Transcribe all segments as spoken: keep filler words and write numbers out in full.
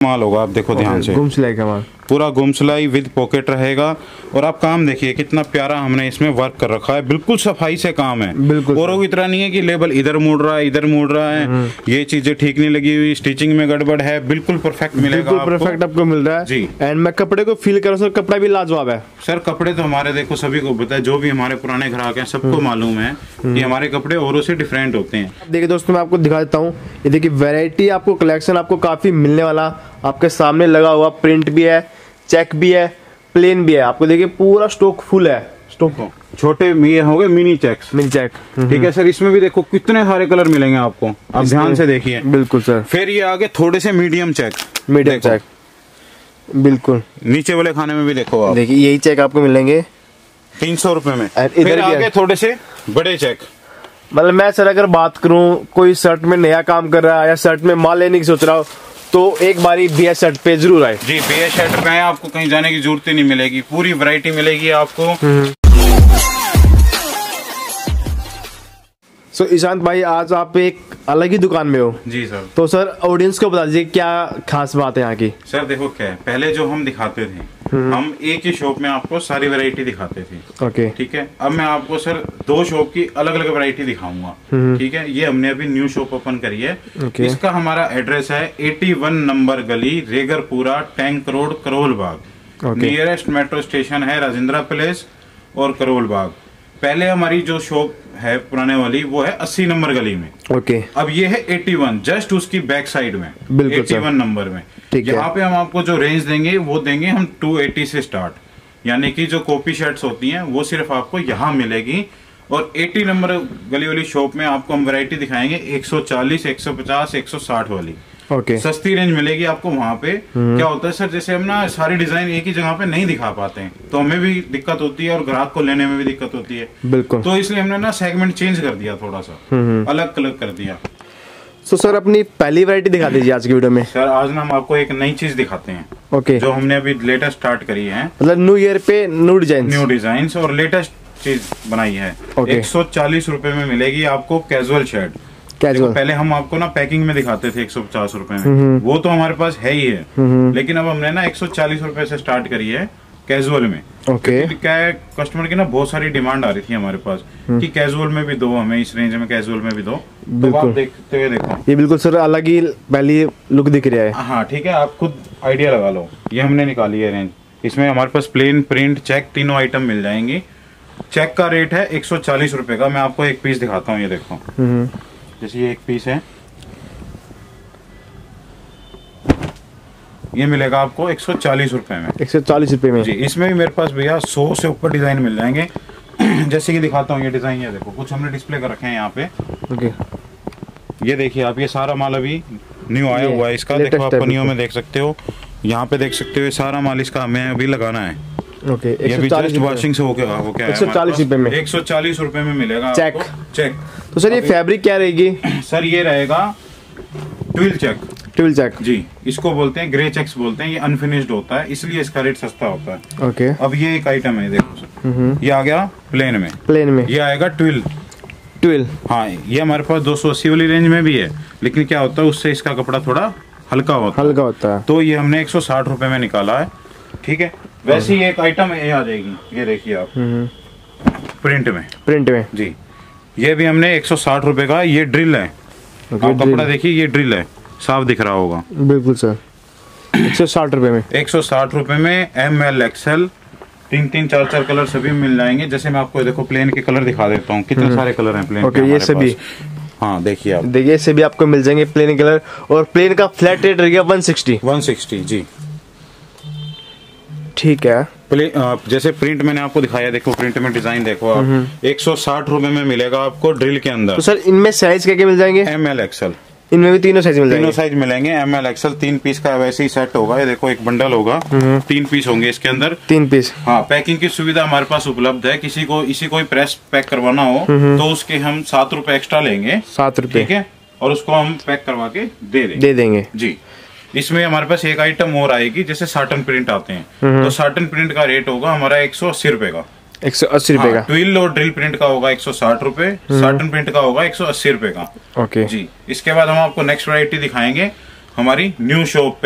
माल होगा, आप देखो ध्यान से, गुम सिलाई का माल, पूरा गुम सिलाई विद पॉकेट रहेगा। और आप काम देखिए कितना प्यारा हमने इसमें वर्क कर रखा है, बिल्कुल सफाई से काम है। बिल्कुल और वो इतना नहीं है कि लेबल इधर मुड़ रहा है इधर मुड़ रहा है, ये चीजें ठीक नहीं लगी हुई, स्टिचिंग में गड़बड़ है, बिल्कुल परफेक्ट मिलेगा, बिल्कुल परफेक्ट आपको मिल रहा है जी। एंड मैं कपड़े को फील करूँ सर, कपड़ा भी लाजवाब है सर। कपड़े तो हमारे देखो सभी को पता है, जो भी हमारे पुराने ग्राहक हैं सबको मालूम है कि हमारे कपड़े औरों से डिफरेंट होते हैं। देखिए दोस्तों, मैं आपको दिखा देता हूँ, ये देखिए वैरायटी, आपको कलेक्शन आपको काफी मिलने वाला, आपके सामने लगा हुआ प्रिंट भी है, चेक भी है, प्लेन भी है, आपको देखिए पूरा स्टॉक फुल है। स्टॉक छोटे ये हो गए मिनी चेक्स, मिनी चेक, ठीक है सर। इसमें भी देखो कितने सारे कलर मिलेंगे आपको, आप ध्यान से देखिए। बिल्कुल सर। फिर ये आगे थोड़े से मीडियम चेक, मीडियम चेक, बिल्कुल नीचे वाले खाने में भी देखो आप, देखिए यही चेक आपको मिलेंगे तीन सौ रुपए में। इधर फिर आगे थोड़े से बड़े चेक, मतलब मैं सर अगर बात करूं, कोई शर्ट में नया काम कर रहा है या शर्ट में माल लेने की सोच रहा हो, तो एक बारी बी एस शर्ट पे जरूर आए। जी बी एस शर्ट पे आपको कहीं जाने की जरूरत ही नहीं मिलेगी, पूरी वैरायटी मिलेगी आपको। सो so, ईशांत भाई, आज आप एक अलग ही दुकान में हो। जी सर। तो सर ऑडियंस को बता दीजिए क्या खास बात है यहाँ की। सर देखो क्या है, पहले जो हम दिखाते थे, हम एक ही शॉप में आपको सारी वैरायटी दिखाते थे, ओके ठीक है। अब मैं आपको सर दो शॉप की अलग अलग वैरायटी दिखाऊंगा, ठीक है। ये हमने अभी न्यू शॉप ओपन करी है। okay. इसका हमारा एड्रेस है इक्यासी नंबर गली, Regarpura, tank road, Karol Bagh. okay. Nearest metro station है राजेंद्रा पैलेस और करोल बाग। पहले हमारी जो शॉप है पुराने वाली वो है अस्सी नंबर गली में, ओके। अब ये है इक्यासी, जस्ट उसकी बैक साइड में, इक्यासी नंबर में। यहाँ पे हम आपको जो रेंज देंगे वो देंगे हम दो सौ अस्सी से स्टार्ट, यानी कि जो कॉपी शर्ट्स होती हैं वो सिर्फ आपको यहाँ मिलेगी। और अस्सी नंबर गली वाली शॉप में आपको हम वैरायटी दिखाएंगे एक सौ चालीस, एक सौ पचास, एक सौ साठ वाली, ओके। सस्ती रेंज मिलेगी आपको वहाँ पे। क्या होता है सर, जैसे हम ना सारी डिजाइन एक ही जगह पे नहीं दिखा पाते हैं, तो हमें भी दिक्कत होती है और ग्राहक को लेने में भी दिक्कत होती है, बिल्कुल। तो इसलिए हमने ना सेगमेंट चेंज कर दिया, थोड़ा सा अलग अलग कर दिया। तो सर अपनी पहली वैरायटी दिखा दीजिए आज की वीडियो में। सर आज ना हम आपको एक नई चीज दिखाते हैं, ओके, जो हमने अभी लेटेस्ट स्टार्ट करी है, मतलब न्यू ईयर पे न्यू डिजाइन, न्यू डिजाइन और लेटेस्ट चीज बनाई है। एक सौ चालीस रुपए में मिलेगी आपको कैजुअल शर्ट। कैजुअल पहले हम आपको ना पैकिंग में दिखाते थे एक सौ पचास रुपए में, वो तो हमारे पास है ही है, लेकिन अब हमने ना एक सौ चालीस रुपए से स्टार्ट करी है कैजुअल में। ओके। क्या है, कस्टमर की ना बहुत सारी डिमांड आ रही थी हमारे पास कि कैजुअल में भी दो, हमें इस रेंज में कैजुअल में भी दो। तो आप देखते हुए देखो, ये बिल्कुल सर अलग ही पहली लुक दिख रहा है। हाँ ठीक है, आप खुद आइडिया लगा लो। ये हमने निकाली है रेंज, इसमें हमारे पास प्लेन, प्रिंट, चेक तीनों आइटम मिल जाएंगी। चेक का रेट है एक सौ चालीस रुपए का। मैं आपको एक पीस दिखाता हूँ, ये देखो, जैसे ये एक पीस है, ये मिलेगा आपको एक सौ चालीस रुपए में। एक सौ चालीस रुपए में जी। इसमें भी मेरे पास भैया सौ से ऊपर डिजाइन मिल जाएंगे। जैसे कि दिखाता हूँ, ये डिजाइन, ये देखो कुछ हमने डिस्प्ले कर रखे हैं यहाँ पे, ओके। ये देखिए आप, ये सारा माल अभी न्यू आया हुआ है इसका, देखो आप पन्नियों में देख सकते हो, यहाँ पे देख सकते हो, सारा माल इसका हमें अभी लगाना है, ओके। ये भी जस्ट वॉशिंग से हो गया हो क्या है, एक सौ चालीस रुपए में, एक सौ चालीस रुपए में मिलेगा चेक चेक। तो सर ये फैब्रिक क्या रहेगी? सर ये रहेगा ट्विल चेक, ट्विल चेक जी, इसको बोलते हैं ग्रे चेक्स बोलते हैं। ये अनफिनिश्ड होता है, इसलिए इसका रेट सस्ता होता है, ओके। अब ये एक आइटम है, देखो सर, ये आ गया प्लेन में, प्लेन में, ये आएगा ट्विल, ट्विल। हाँ, ये हमारे पास दो सौ अस्सी वाली रेंज में भी है, लेकिन क्या होता है उससे इसका कपड़ा थोड़ा हल्का होता है, हल्का होता है, तो ये हमने एक सौ साठ रुपए में निकाला है, ठीक है। वैसे ही एक आइटम ये आ जाएगी, ये देखिए आप, प्रिंट में, प्रिंट में जी, ये भी हमने एक सौ साठ रुपए का, ये ड्रिल है, आप कपड़ा देखिए, ये ड्रिल है, साफ दिख रहा होगा, बिल्कुल सर। एक सौ साठ रुपए में, एक सौ साठ रुपए में एम एल एक्सएल तीन तीन चार चार कलर सभी मिल जाएंगे। जैसे मैं आपको देखो प्लेन के कलर दिखा देता हूँ, कितने सारे कलर हैं प्लेन के, ये सभी, हाँ देखिए आप, देखिए सभी आपको मिल जाएंगे प्लेन कलर। और प्लेन का फ्लैट रेट रहेगा वन सिक्सटी, वन सिक्सटी जी, ठीक है। प्ले, जैसे प्रिंट मैंने आपको दिखाया, देखो प्रिंट में डिजाइन देखो आप, एक सौ साठ रुपए में मिलेगा आपको ड्रिल के अंदर। तो सर इनमें साइज क्या क्या मिल जाएंगे? एम एल एक्सएल, इनमें भी तीनों साइज मिल जाएंगे, तीनों साइज मिलेंगे। एम एल एक्सएल तीन पीस का वैसे ही सेट होगा, ये देखो एक बंडल होगा, तीन पीस होंगे इसके अंदर, तीन पीस। हाँ, पैकिंग की सुविधा हमारे पास उपलब्ध है, किसी को इसी कोई प्रेस पैक करवाना हो तो उसके हम सात रुपए एक्स्ट्रा लेंगे, सात रुपए, ठीक है, और उसको हम पैक करवा के दे देंगे, दे देंगे जी। इसमें हमारे पास एक आइटम और आएगी, जैसे साटन प्रिंट आते हैं, तो साटन प्रिंट का रेट होगा हमारा एक सौ अस्सी रुपए का, एक सौ अस्सी रुपए का। ट्विल और ड्रिल प्रिंट का होगा एक सौ साठ रुपए, साटन प्रिंट का होगा एक सौ अस्सी रुपए का, ओके जी। इसके बाद हम आपको नेक्स्ट वैरायटी दिखाएंगे हमारी न्यू शॉप पे,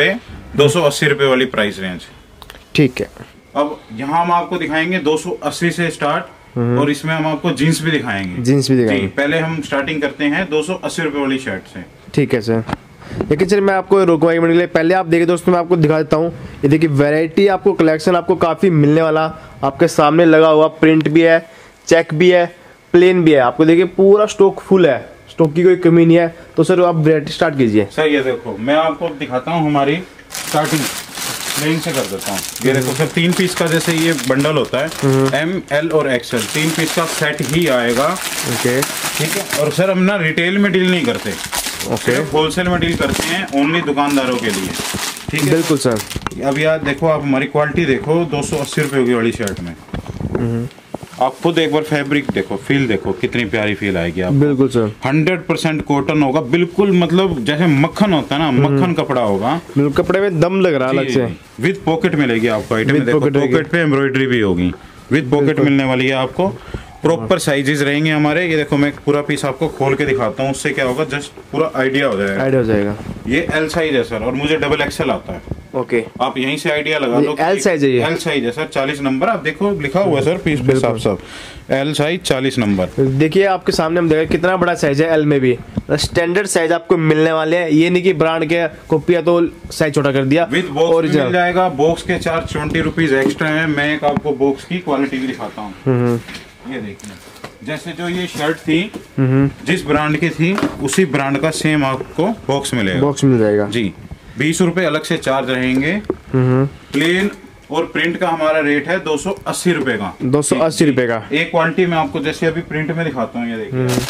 दो सौ अस्सी रुपए वाली प्राइस रेंज। ठीक है। अब यहाँ हम आपको दिखाएंगे दो सौ अस्सी से स्टार्ट, और इसमें हम आपको जीन्स भी दिखाएंगे। जीन्स भी दिखाएंगे। पहले हम स्टार्टिंग करते हैं दो सौ अस्सी रुपए वाली शर्ट से। ठीक है सर। लेकिन सर मैं आपको रोकवाई के लिए पहले आप देखिए दोस्तों, मैं आपको दिखा देता हूँ। ये देखिए वैरायटी, आपको कलेक्शन आपको काफ़ी मिलने वाला आपके सामने लगा हुआ। प्रिंट भी है, चेक भी है, प्लेन भी है। आपको देखिए पूरा स्टॉक फुल है, स्टॉक की कोई कमी नहीं है। तो सर आप वैरायटी स्टार्ट कीजिए। सर ये देखो, मैं आपको दिखाता हूँ हमारी स्टार्टिंग प्लेन से कर देता हूँ। ये देखो सर, तीन पीस का जैसे ये बंडल होता है, एम एल और एक्सएल तीन पीस का सेट ही आएगा। ओके ठीक है। और सर हम ना रिटेल में डील नहीं करते, ओके, होलसेल में डील करते हैं, ओनली दुकानदारों के लिए। ठीक है, बिल्कुल सर। अब यार देखो, आप हमारी क्वालिटी देखो, दो सौ अस्सी रुपए की वाली शर्ट में आप खुद एक बार फैब्रिक देखो, फील देखो, कितनी प्यारी फील आएगी आप। बिल्कुल सर। हंड्रेड परसेंट कॉटन होगा, बिल्कुल मतलब जैसे मक्खन होता है ना, मक्खन कपड़ा होगा। बिल्कुल कपड़े में दम लग रहा है अलग से। विद पॉकेट मिलेगी आपको आइटम, देखो पॉकेट पे एम्ब्रॉयडरी भी होगी, विद पॉकेट मिलने वाली है आपको। प्रॉपर साइजेस रहेंगे हमारे। ये देखो, मैं पूरा पीस आपको खोल के दिखाता हूँ, उससे क्या होगा जस्ट पूरा आइडिया हो जाएगा। आइडिया हो जाएगा। ये एल साइज है सर, और मुझे डबल एक्सएल आता है। ओके, आप यहीं से आइडिया लगा लो। एल साइज है ये। एल साइज है सर, चालीस नंबर। आप देखो लिखा हुआ है सर पीस पे साफ साफ, एल साइज चालीस नंबर। देखिए आपके सामने हम देखा कितना बड़ा साइज है एल में भी। स्टैंडर्ड साइज आपको मिलने वाले हैं, ये नहीं कि ब्रांड के कॉपी तो साइज छोटा कर दिया। विद बॉक्स मिल जाएगा। बॉक्स के चार्ज ट्वेंटी रुपीज एक्स्ट्रा है। मैं एक आपको बॉक्स की क्वालिटी भी दिखाता हूँ। ये देखिए, जैसे जो ये शर्ट थी जिस ब्रांड की थी, उसी ब्रांड का सेम आपको बॉक्स मिलेगा। बॉक्स मिल जाएगा जी। बीस रुपए अलग से चार्ज रहेंगे। प्लेन और प्रिंट का हमारा रेट है दो सौ अस्सी रुपए का। दो सौ अस्सी रुपए का। एक क्वालिटी में आपको जैसे अभी प्रिंट में दिखाता हूँ, ये देखिए।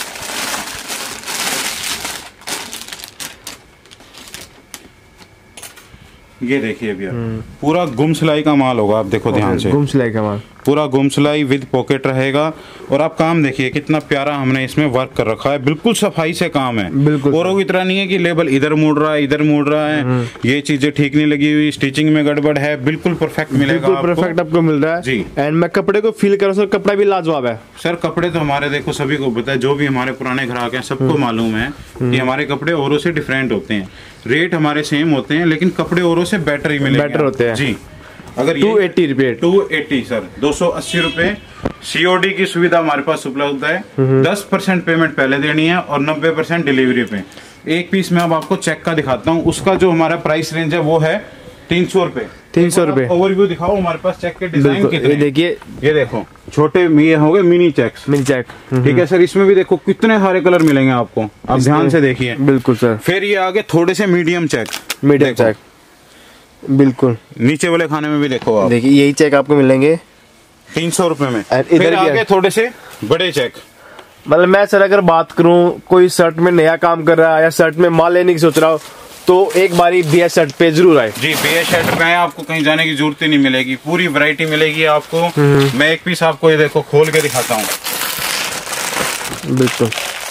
ये देखिए भैया, पूरा गुम सिलाई का माल होगा। आप देखो ध्यान से, गुम सिलाई का माल, पूरा गुम सिलाई विद पॉकेट रहेगा। और आप काम देखिए कितना प्यारा हमने इसमें वर्क कर रखा है, बिल्कुल सफाई से काम है। बिल्कुल औरों की तरह नहीं है कि लेबल इधर मुड़ रहा है, इधर मुड़ रहा है, ये चीजें ठीक नहीं लगी हुई, स्टिचिंग में गड़बड़ है। बिल्कुल परफेक्ट मिलेगा, बिल्कुल परफेक्ट आपको मिल रहा है जी। एंड मैं कपड़े को फील करूँ सर, कपड़ा भी लाजवाब है सर। कपड़े तो हमारे देखो सभी को पता है, जो भी हमारे पुराने ग्राहक हैं सबको मालूम है कि हमारे कपड़े औरों से डिफरेंट होते हैं। रेट हमारे सेम होते हैं, लेकिन कपड़े औरों से बेटर ही मिलेंगे। बेटर होते हैं जी। अगर टू एट्टी रुपए टू एट्टी सर, दो सौ अस्सी रुपए। सीओडी की सुविधा हमारे पास उपलब्ध है। दस परसेंट पेमेंट पहले देनी है और नब्बे परसेंट डिलीवरी पे। एक पीस में अब आपको चेक का दिखाता हूँ, उसका जो हमारा प्राइस रेंज है वो है तीन सौ रुपए। तीन सौ रुपए। ओवरव्यू दिखाओ हमारे पास चेक के डिजाइन कितने। ये देखिए, ये देखो छोटे ये हो गए मिनी चेक्स। मिनी चेक, ठीक है सर। इसमें भी देखो कितने सारे कलर मिलेंगे आपको, आप ध्यान से देखिए। बिल्कुल सर। फिर ये आगे थोड़े से मीडियम चेक, मीडियम चेक, बिल्कुल। नीचे वाले खाने में भी देखो आप, देखिए यही चेक आपको मिलेंगे तीन सौ रुपए में। इधर फिर आगे थोड़े से बड़े चेक। मतलब मैं सर अगर बात करूं, कोई शर्ट में नया काम कर रहा है या शर्ट में माल लेने की सोच रहा हो, तो एक बारी बीएस शर्ट पे जरूर आए। जी, बीएस शर्ट पे आपको कहीं जाने की जरूरत ही नहीं मिलेगी, पूरी वैरायटी मिलेगी आपको। मैं एक पीस आपको ये देखो खोल के दिखाता हूँ। बिल्कुल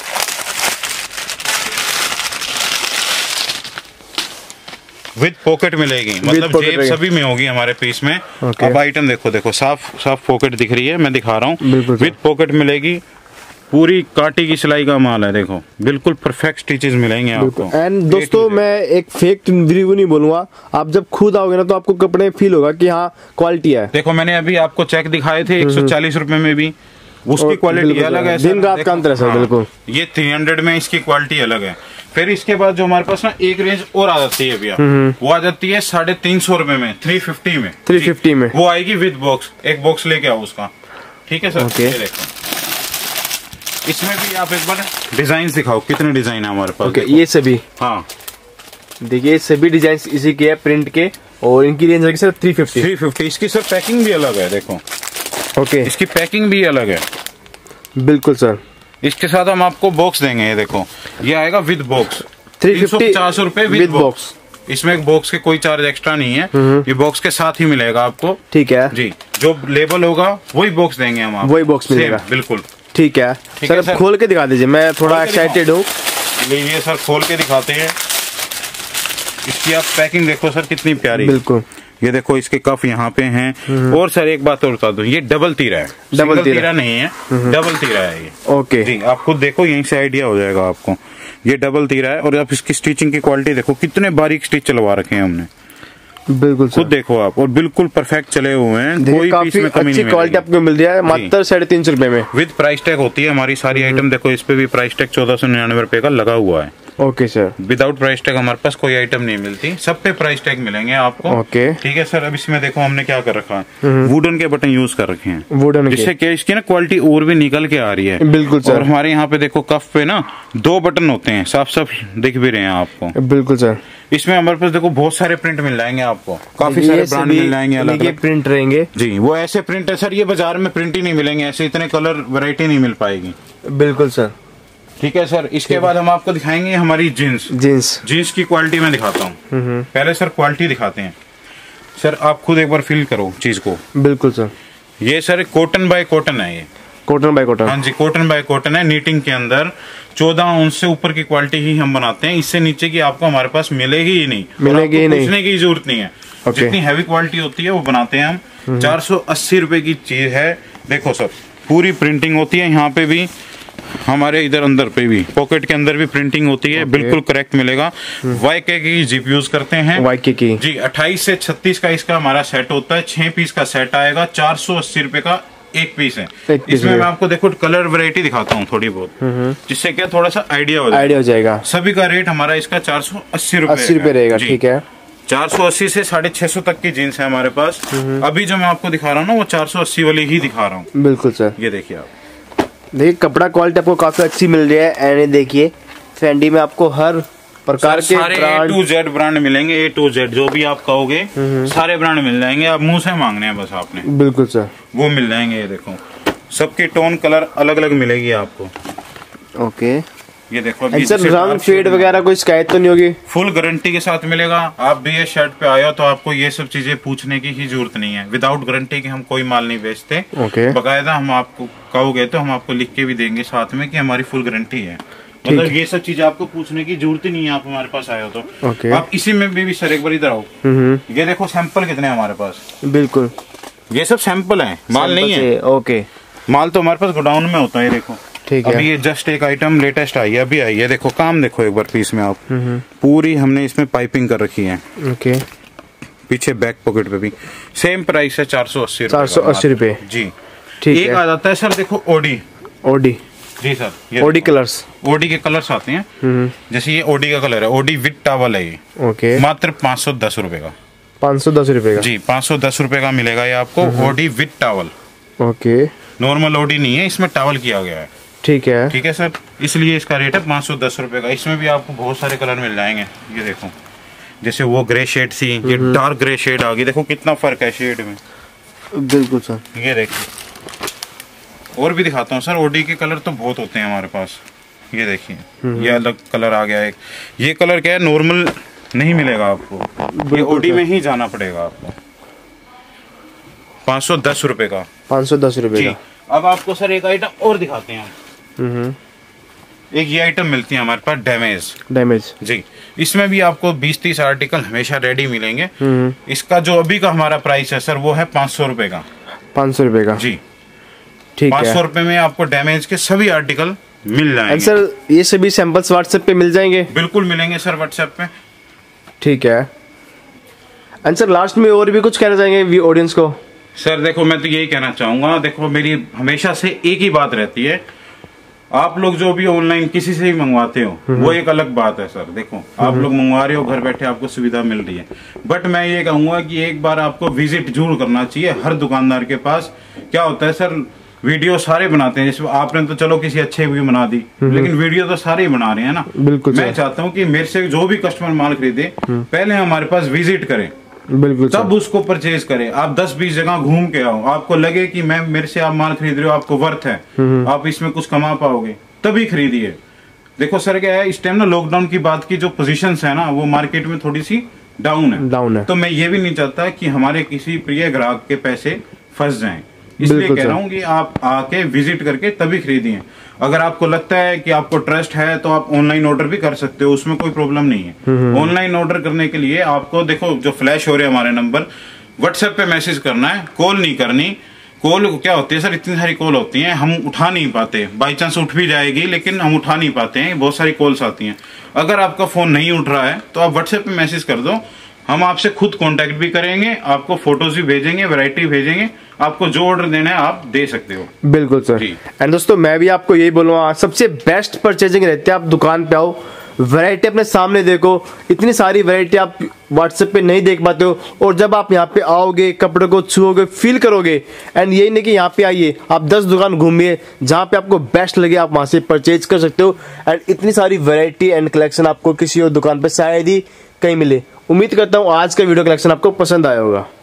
विद पॉकेट मिलेगी, मतलब जेब सभी में होगी हमारे पीस में। अब आइटम देखो, देखो साफ साफ पॉकेट दिख रही है, मैं दिखा रहा हूँ। विद पॉकेट मिलेगी, पूरी काटी की सिलाई का माल है। देखो बिल्कुल परफेक्ट स्टिचेस मिलेंगे आपको। एंड दोस्तों मैं एक फेक रिव्यू नहीं बोलूंगा, आप जब खुद आओगे ना तो आपको कपड़े फील होगा कि हाँ क्वालिटी है। देखो मैंने अभी आपको चेक दिखाए थे एक सौ चालीस रुपए में भी, उसकी क्वालिटी अलग है। दिन रात का अंतर है सर। बिल्कुल ये तीन सौ में इसकी क्वालिटी अलग है। फिर इसके बाद जो हमारे पास ना एक रेंज और आ जाती है भैया, वो आ जाती है साढ़े तीन सौ रुपए में, थ्री फिफ्टी में। थ्री फिफ्टी में वो आएगी विद बॉक्स। एक बॉक्स लेके आओ उसका, ठीक है सर। ये देखो, इसमें भी आप एक बार डिजाइन दिखाओ, कितने डिजाइन है हमारे पास। okay, ये सभी, हाँ देखिए सभी डिजाइन इसी के है, प्रिंट के, और इनकी रेंज है sir three fifty. Three fifty. इसकी सर पैकिंग भी अलग है, देखो। ओके, इसकी पैकिंग भी अलग है। बिल्कुल सर। इसके साथ हम आपको बॉक्स देंगे, ये देखो ये आएगा विद बॉक्स, तीन सौ पचास रुपए विद बॉक्स। इसमें एक बॉक्स के कोई चार्ज एक्स्ट्रा नहीं है, ये बॉक्स के साथ ही मिलेगा आपको। ठीक है जी, जो लेबल होगा वही बॉक्स देंगे हम आपको, वही बॉक्स मिलेगा। बिल्कुल ठीक है सर, अब खोल के दिखा दीजिए, मैं थोड़ा एक्साइटेड हूँ। लीजिए सर, खोल के दिखाते हैं। इसकी आप पैकिंग देखो सर कितनी प्यारी। बिल्कुल, ये देखो इसके कफ यहाँ पे हैं। और सर एक बात और बता दूं, ये डबल तीरा है, डबल तीरा, तीरा नहीं है, डबल तीरा है ये। ओके जी, आप खुद देखो, यहीं से आइडिया हो जाएगा आपको। ये डबल तीरा है। और आप इसकी स्टिचिंग की क्वालिटी देखो, कितने बारीक स्टिच चलवा रखे हैं हमने। बिल्कुल खुद देखो आप, और बिल्कुल परफेक्ट चले हुए हैं, कोई पीस में कमी अच्छी नहीं क्वालिटी आपको मिल रही है मात्र साढ़े तीन सौ रुपए में। विद प्राइस टैग होती है हमारी सारी आइटम। देखो इस पे भी प्राइस टैग चौदह सौ निन्यानवे रुपए का लगा हुआ है। Okay sir. Without price tag हमारे पास कोई आइटम नहीं मिलती, सब पे प्राइस टैग मिलेंगे आपको। ओके ठीक है सर। अब इसमें देखो हमने क्या कर रखा है, वुडन के बटन यूज कर रखे हैं, वुडन के, जिससे क्या इसकी ना क्वालिटी और भी निकल के आ रही है। बिल्कुल सर। और हमारे यहाँ पे देखो कफ पे ना दो बटन होते हैं, साफ साफ दिख भी रहे हैं आपको। बिल्कुल सर। इसमें हमारे पास देखो बहुत सारे प्रिंट मिल जाएंगे आपको, काफी सारे ब्रांड मिल जाएंगे, अलग अलग प्रिंट रहेंगे जी। वो ऐसे प्रिंट है सर, ये बाजार में प्रिंट ही नहीं मिलेंगे, ऐसे इतने कलर वैरायटी नहीं मिल पाएगी। बिल्कुल सर। ठीक है सर। इसके बाद हम आपको दिखाएंगे हमारी जीन्स। जीन्स जीन्स की क्वालिटी में दिखाता हूँ। पहले सर क्वालिटी दिखाते हैं। सर आप खुद एक बार फील करो चीज को। बिल्कुल सर। ये सर कॉटन बाय कॉटन है, ये कॉटन बाय कॉटन। हाँ जी, कॉटन बाय कॉटन है। नीटिंग के अंदर चौदह औंस से ऊपर की क्वालिटी ही हम बनाते हैं, इससे नीचे की आपको हमारे पास मिलेगी ही नहीं, मिलेगी ही नहीं, पूछने की जरूरत नहीं है। okay. जितनी हैवी क्वालिटी होती है वो बनाते हैं हम। चार सौ अस्सी रुपए की चीज है। देखो सर पूरी प्रिंटिंग होती है, यहाँ पे भी हमारे इधर अंदर पे भी पॉकेट के अंदर भी प्रिंटिंग होती है। okay. बिल्कुल करेक्ट मिलेगा। वाई के की जिप यूज करते हैं, वाई के की जी। अट्ठाईस से छत्तीस का इसका हमारा सेट होता है, छह पीस का सेट आएगा, चार सौ अस्सी रुपए का एक पीस है। इसमें मैं आपको देखो कलर वैरायटी दिखाता हूँ थोड़ी बहुत, जिससे क्या थोड़ा सा आइडिया हो आइडिया हो जाएगा। सभी का रेट हमारा इसका चार सौ अस्सी रुपए अस्सी रुपए रहेगा। ठीक है। चार सौ अस्सी से साढ़े छह सौ तक की जीन्स है हमारे पास। अभी जो मैं आपको दिखा रहा हूँ ना वो चार सौ अस्सी वाली ही दिखा रहा हूँ। बिल्कुल सर। ये देखिए आप, देखिए कपड़ा क्वालिटी आपको काफी अच्छी मिल रही है। एंड देखिए फेंडी में आपको हर प्रकार के सारे ए टू जेड ब्रांड मिलेंगे। ए टू जेड जो भी आप कहोगे सारे ब्रांड मिल जाएंगे, आप मुंह से मांगने हैं बस आपने। बिल्कुल सर। वो मिल जाएंगे। ये देखो सबकी टोन कलर अलग अलग मिलेगी आपको। ओके। ये देखो सर रंग फेड वगैरह कोई शिकायत तो नहीं होगी? फुल गारंटी के साथ मिलेगा। आप भी ये शर्ट पे आए हो तो आपको ये सब चीजें पूछने की ही जरूरत नहीं है। विदाउट गारंटी के हम कोई माल नहीं बेचते। ओके। बकायदा हम आपको कहोगे तो हम आपको लिख के भी देंगे साथ में कि हमारी फुल गारंटी है। मतलब ये सब चीज आपको पूछने की जरूरत ही नहीं है, आप हमारे पास आए हो तो। ओके। आप इसी में भी, भी सर एक बार इधर आओ। ये देखो सैंपल कितने हमारे पास। बिल्कुल ये सब सैंपल है, माल नहीं है। ओके। माल तो हमारे पास गोडाउन में होता है। देखो ठीक है। अभी ये जस्ट एक आइटम लेटेस्ट आई है, अभी आई है। देखो काम देखो एक बार पीस में आप, पूरी हमने इसमें पाइपिंग कर रखी है। ओके। पीछे बैक पॉकेट पे भी सेम प्राइस है, चार सौ अस्सी चार सौ अस्सी रुपए जी। ठीक एक है। आ जाता है सर देखो ओडी। ओडी जी सर। ओडी कलर्स, ओडी के कलर्स आते हैं। जैसे ये ओडी का कलर है, ओडी विद टावल है ये। ओके। मात्र पाँच सौ दस रुपए का। पाँच सौ दस रुपए का जी, पाँच सौ दस रुपए का मिलेगा ये आपको। OD with towel. Okay. Normal OD नहीं है, इसमें टावल किया गया है। ठीक है। ठीक है सर, इसलिए इसका रेट है पाँच सौ दस रुपए का। इसमें भी आपको बहुत सारे कलर मिल जाएंगे। ये देखो जैसे वो ग्रे शेड थी, ये डार्क ग्रे शेड आ गई। देखो कितना फर्क है शेड में। बिल्कुल सर। ये देखिए और भी दिखाता हूँ सर। ओडी के कलर तो बहुत होते हैं हमारे पास। ये देखिए ये अलग कलर आ गया एक। ये कलर क्या है, नॉर्मल नहीं मिलेगा आपको, ये ओडी में ही जाना पड़ेगा आपको। पाँच सौ दस रुपए का। पाँच सौ दस रुपए का। अब आपको सर एक आइटम और दिखाते हैं हम। एक ये आइटम मिलती है हमारे पास, डैमेज। डैमेज जी। इसमें भी आपको बीस तीस आर्टिकल हमेशा रेडी मिलेंगे। इसका जो अभी का हमारा प्राइस है सर वो है पाँच सौ रुपए का। पाँच सौ रुपए का जी। ठीक है। पाँच सौ रुपए में आपको डैमेज के सभी आर्टिकल मिल जाएंगे। सर ये सभी सैंपल्स व्हाट्सएप पे मिल जाएंगे? बिल्कुल मिलेंगे सर व्हाट्सएप पे। ठीक है। एंड सर लास्ट में और भी कुछ कहना चाहेंगे ऑडियंस को? सर देखो मैं तो यही कहना चाहूंगा, देखो मेरी हमेशा से एक ही बात रहती है, आप लोग जो भी ऑनलाइन किसी से भी मंगवाते हो वो एक अलग बात है सर। देखो आप लोग मंगवा रहे हो, घर बैठे आपको सुविधा मिल रही है, बट मैं ये कहूंगा कि एक बार आपको विजिट जरूर करना चाहिए हर दुकानदार के पास। क्या होता है सर, वीडियो सारे बनाते हैं, जैसे आपने तो चलो किसी अच्छे भी बना दी, लेकिन वीडियो तो सारे ही बना रहे हैं ना। बिल्कुल। मैं चाहता हूँ कि मेरे से जो भी कस्टमर माल खरीदे पहले हमारे पास विजिट करें, बिल्कुल तब उसको परचेज करें। आप दस बीस जगह घूम के आओ, आपको लगे कि मैं मेरे से आप माल खरीद रहे हो, आपको वर्थ है, आप इसमें कुछ कमा पाओगे, तभी खरीदिए। देखो सर क्या है, इस टाइम ना लॉकडाउन की बात की जो पोजीशंस है ना वो मार्केट में थोड़ी सी डाउन है डाउन है तो मैं ये भी नहीं चाहता कि हमारे किसी प्रिय ग्राहक के पैसे फंस जाएं, इसलिए कह रहा हूँ कि आप आके विजिट करके तभी खरीदिए। अगर आपको लगता है कि आपको ट्रस्ट है तो आप ऑनलाइन ऑर्डर भी कर सकते हो, उसमें कोई प्रॉब्लम नहीं है। ऑनलाइन ऑर्डर करने के लिए आपको देखो जो फ्लैश हो रहे हैं हमारे नंबर, व्हाट्सएप पे मैसेज करना है, कॉल नहीं करनी। कॉल क्या होती है सर, इतनी सारी कॉल होती हैं, हम उठा नहीं पाते। बाई चांस उठ भी जाएगी लेकिन हम उठा नहीं पाते हैं, बहुत सारी कॉल्स आती हैं। अगर आपका फोन नहीं उठ रहा है तो आप व्हाट्सएप पे मैसेज कर दो, हम आपसे खुद कांटेक्ट भी करेंगे, आपको फोटोज भी भेजेंगे, वैरायटी भेजेंगे, आपको जो ऑर्डर देना है आप दे सकते हो। बिल्कुल सर। एंड दोस्तों मैं भी आपको यही बोलूंगा, सबसे बेस्ट परचेजिंग रहती है, आप दुकान पे आओ, वैरायटी अपने सामने देखो। इतनी सारी वैरायटी आप व्हाट्सएप पे नहीं देख पाते हो, और जब आप यहाँ पे आओगे, कपड़े को छुओगे, फील करोगे, एंड यही नहीं कि यहाँ पे आइए आप दस दुकान घूमिए, जहाँ पे आपको बेस्ट लगे आप वहां से परचेज कर सकते हो। एंड इतनी सारी वैरायटी एंड कलेक्शन आपको किसी और दुकान पे शायद ही कहीं मिले। उम्मीद करता हूँ आज का वीडियो कलेक्शन आपको पसंद आया होगा।